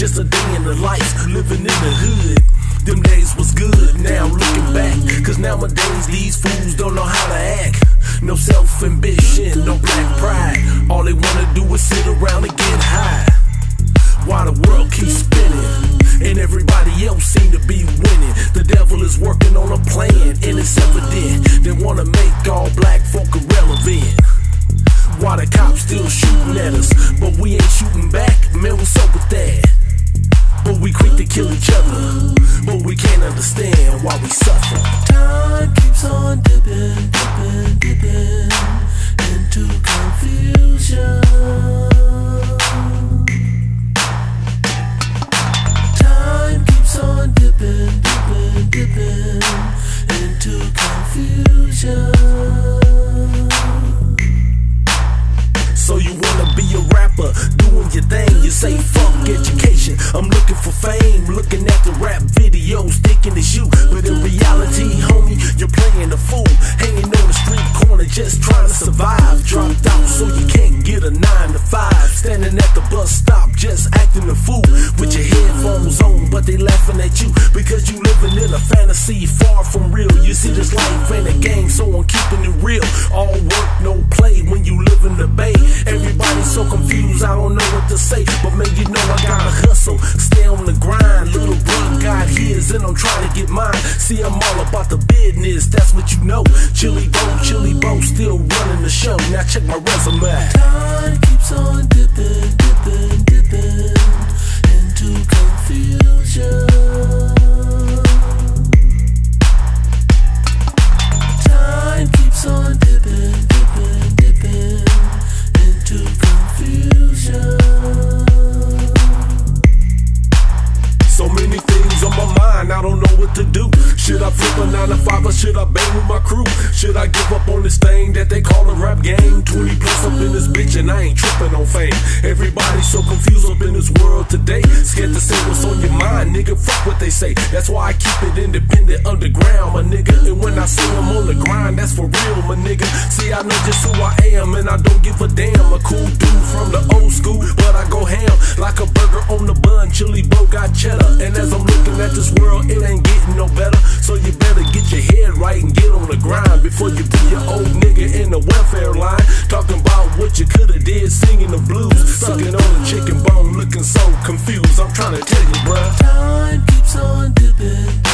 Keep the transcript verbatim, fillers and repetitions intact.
just a day in the life, living in the hood. Them days was good, now I'm looking back, cause nowadays these fools don't know how to act. No self-ambition, no black pride, all they wanna do is sit around and get high. While the world keeps spinning, and everybody else seem to be winning. The devil is working on a plan, and it's evident they wanna make all black folk irrelevant. While the cops still shooting at us, but we ain't shooting back, man, what's up with that? But we quick to kill each other, but we can't understand why we suffer. Time keeps on dipping, dipping, dipping into confusion. Time keeps on dipping, dipping, dipping into confusion. So you wanna be a rapper, doing your thing, you say fuck education. I'm looking for fame, looking at the rap videos, thinking it's you. But in reality, homie, you're playing the fool, hanging on the street corner, just trying to survive. Dropped out so you can't get a nine to five, standing at the bus stop, just acting a fool, with your headphones on, but they laughing at you, because you living in a fantasy far from real. You see, this life ain't a game, so I'm keeping it real. All work, no play, when you live in the Bay. Everybody's so confused, I don't know what to say, but man, you know I gotta hustle, stay on the grind. Little bro got his, and I'm trying to get mine. See, I'm all about the business, that's what you know. Chili Bo, Chili Bo, still running the show. Now check my resume. Time keeps on dipping, dipping, dipping into confusion. Time keeps on dipping, dipping, dipping into confusion. So many things on my mind, I don't know what to do. Should I flip a nine to five or should I bang with my crew? Should I give up on this thing that they call a rap game? twenty plus up in this bitch and I ain't tripping on fame. Everybody's so confused up in this world today, scared to say what's on your mind, nigga, fuck what they say. That's why I keep it independent, underground, my nigga. And when I say I'm on the grind, that's for real, my nigga. See, I know just who I am and I don't give a damn. A cool dude from the old school, but I go ham like a burger on the bun. Chili Bo got cheddar, and as I'm looking at this world, it ain't getting no better. So you better get your head right and get on the grind before you be your old nigga in the welfare line, talking about what you coulda did, singing the blues, sucking on a chicken bone, looking so confused. I'm trying to tell you, bruh. Time keeps on dipping.